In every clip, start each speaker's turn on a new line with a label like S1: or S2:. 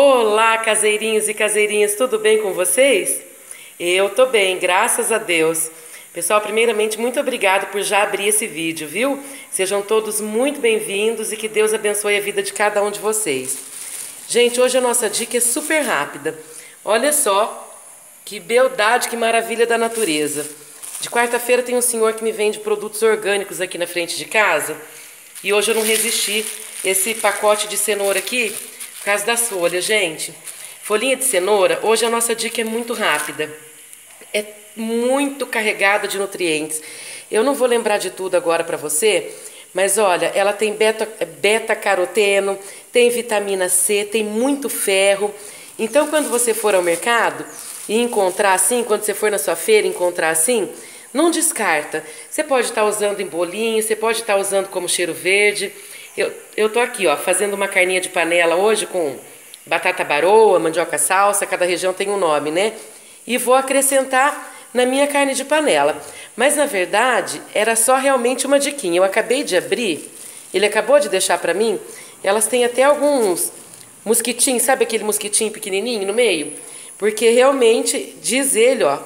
S1: Olá, caseirinhos e caseirinhas, tudo bem com vocês? Eu tô bem, graças a Deus. Pessoal, primeiramente, muito obrigado por já abrir esse vídeo, viu? Sejam todos muito bem-vindos e que Deus abençoe a vida de cada um de vocês. Gente, hoje a nossa dica é super rápida. Olha só que beldade, que maravilha da natureza. De quarta-feira tem um senhor que me vende produtos orgânicos aqui na frente de casa. E hoje eu não resisti. Esse pacote de cenoura aqui, por causa das folhas, gente. Folhinha de cenoura, hoje a nossa dica é muito rápida. É muito carregada de nutrientes. Eu não vou lembrar de tudo agora para você, mas olha, ela tem beta-caroteno, tem vitamina C, tem muito ferro. Então, quando você for ao mercado e encontrar assim, quando você for na sua feira e encontrar assim, não descarta. Você pode estar usando em bolinho, você pode estar usando como cheiro verde. Eu tô aqui, ó, fazendo uma carninha de panela hoje com batata baroa, mandioca salsa, cada região tem um nome, né? E vou acrescentar na minha carne de panela. Mas na verdade, era só realmente uma diquinha. Eu acabei de abrir, ele acabou de deixar pra mim. Elas têm até alguns mosquitinhos, sabe aquele mosquitinho pequenininho no meio? Porque realmente, diz ele, ó,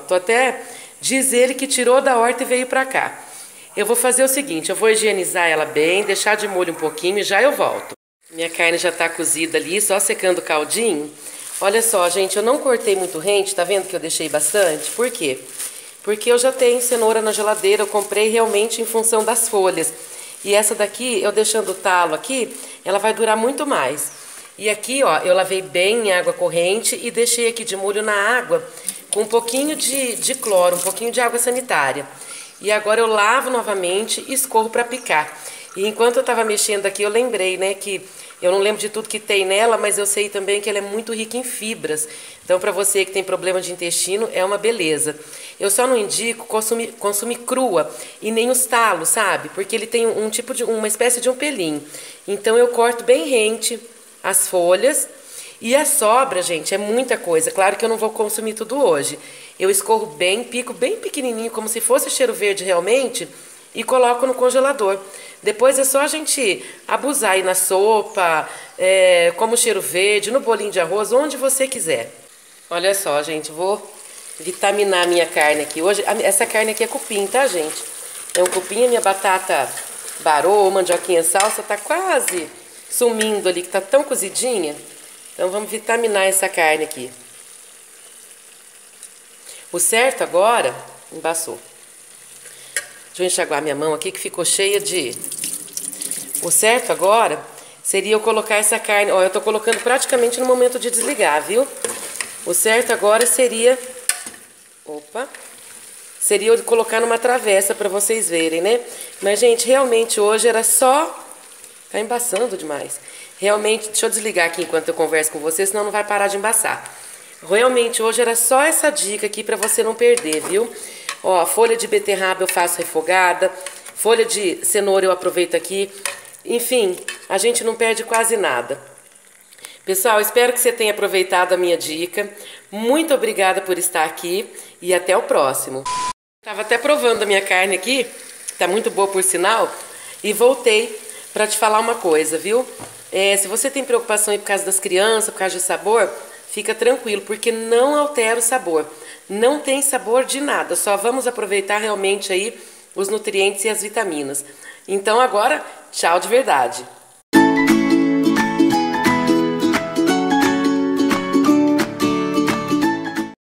S1: diz ele que tirou da horta e veio pra cá. Eu vou fazer o seguinte, eu vou higienizar ela bem, deixar de molho um pouquinho e já eu volto. Minha carne já tá cozida ali, só secando o caldinho. Olha só, gente, eu não cortei muito rente, tá vendo que eu deixei bastante? Por quê? Porque eu já tenho cenoura na geladeira, eu comprei realmente em função das folhas. E essa daqui, eu deixando o talo aqui, ela vai durar muito mais. E aqui, ó, eu lavei bem em água corrente e deixei aqui de molho na água com um pouquinho de cloro, um pouquinho de água sanitária. E agora eu lavo novamente e escorro para picar. E enquanto eu estava mexendo aqui, eu lembrei, né, que eu não lembro de tudo que tem nela, mas eu sei também que ela é muito rica em fibras. Então, para você que tem problema de intestino, é uma beleza. Eu só não indico consumir crua e nem os talos, sabe? Porque ele tem uma espécie de um pelinho. Então, eu corto bem rente as folhas. E a sobra, gente, é muita coisa. Claro que eu não vou consumir tudo hoje. Eu escorro bem, pico bem pequenininho, como se fosse cheiro verde realmente, e coloco no congelador. Depois é só a gente abusar aí na sopa, como cheiro verde, no bolinho de arroz, onde você quiser. Olha só, gente, vou vitaminar a minha carne aqui. Hoje, essa carne aqui é cupim, tá, gente? É um cupim, a minha batata baroa, mandioquinha salsa, tá quase sumindo ali, que tá tão cozidinha. Então vamos vitaminar essa carne aqui. O certo agora, embaçou. Deixa eu enxaguar minha mão aqui que ficou cheia de... O certo agora seria eu colocar essa carne... Ó, eu tô colocando praticamente no momento de desligar, viu? O certo agora seria... Opa! Seria eu colocar numa travessa para vocês verem, né? Mas, gente, realmente hoje era só... Tá embaçando demais. Realmente, deixa eu desligar aqui enquanto eu converso com você, senão não vai parar de embaçar. Realmente, hoje era só essa dica aqui para você não perder, viu? Ó, folha de beterraba eu faço refogada, folha de cenoura eu aproveito aqui. Enfim, a gente não perde quase nada. Pessoal, espero que você tenha aproveitado a minha dica. Muito obrigada por estar aqui e até o próximo. Tava até provando a minha carne aqui, tá muito boa por sinal, e voltei para te falar uma coisa, viu? Se você tem preocupação aí por causa das crianças, por causa de sabor, fica tranquilo, porque não altera o sabor. Não tem sabor de nada, só vamos aproveitar realmente aí os nutrientes e as vitaminas. Então agora, tchau de verdade.